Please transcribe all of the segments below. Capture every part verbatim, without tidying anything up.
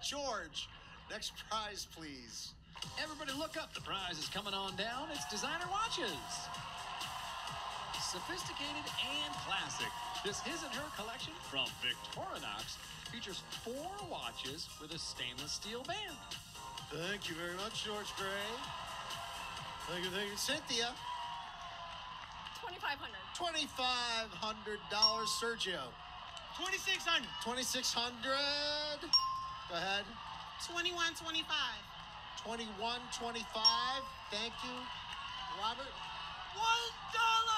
George, next prize, please. Everybody look up. The prize is coming on down. It's designer watches. Sophisticated and classic. This his and her collection from Victorinox features four watches with a stainless steel band. Thank you very much, George Gray. Thank you, thank you. Cynthia. twenty-five hundred dollars. twenty-five hundred dollars, Sergio. twenty-six hundred dollars. twenty-six hundred dollars. Go ahead. twenty-one twenty-five. twenty-one twenty-five. Thank you. Robert. One dollar.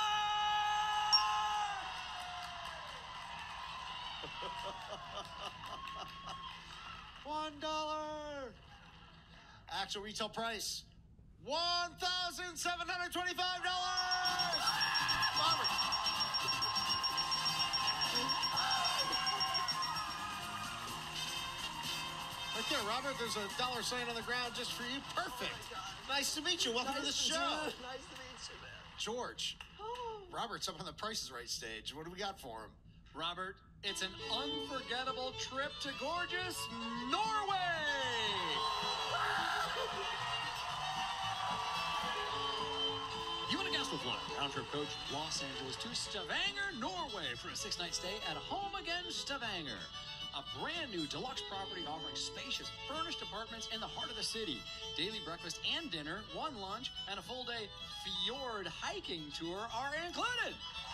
One dollar. Actual retail price. One thousand seven hundred twenty-five dollars. Robert. Right there, Robert. There's a dollar sign on the ground just for you. Perfect. Nice to meet you. Welcome nice to the show. Nice to meet you, man. George. Robert's up on the Price is Right stage. What do we got for him? Robert, it's an unforgettable trip to gorgeous Norway. You and a guest will fly round trip coach Los Angeles to Stavanger, Norway for a six-night stay at Home Again Stavanger. A brand new deluxe property offering spacious, furnished apartments in the heart of the city. Daily breakfast and dinner, one lunch, and a full-day fjord hiking tour are included.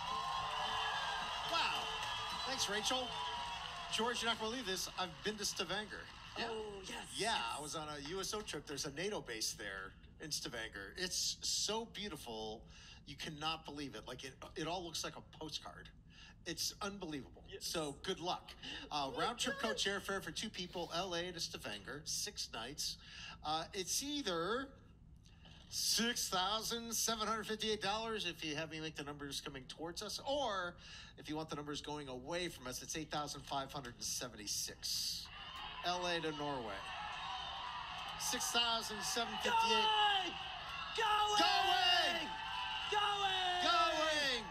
Wow. Thanks, Rachel. George, you're not going to believe this. I've been to Stavanger. Yeah. Oh, yes. Yeah, yes. I was on a U S O trip. There's a NATO base there in Stavanger. It's so beautiful. You cannot believe it. Like, it, it all looks like a postcard. It's unbelievable. Yes. So good luck. Uh, round trip coach airfare for two people, L A to Stavanger, six nights. Uh, it's either six thousand seven hundred fifty-eight dollars if you have me make the numbers coming towards us, or if you want the numbers going away from us, it's eight thousand five hundred seventy-six dollars. L A to Norway. six thousand seven hundred fifty-eight dollars. Going! Going! Going! Going!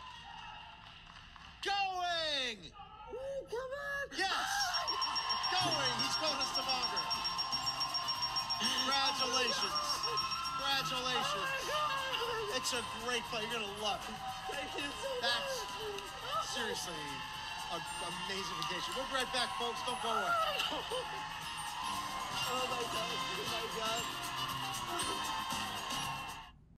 Going! Ooh, come on! Yes! Going! He's going to Stavanger. Congratulations. Congratulations. Oh It's a great play. You're going to love it. Thank you so That's much. seriously an amazing vacation. We'll be right back, folks. Don't go away. Oh my God.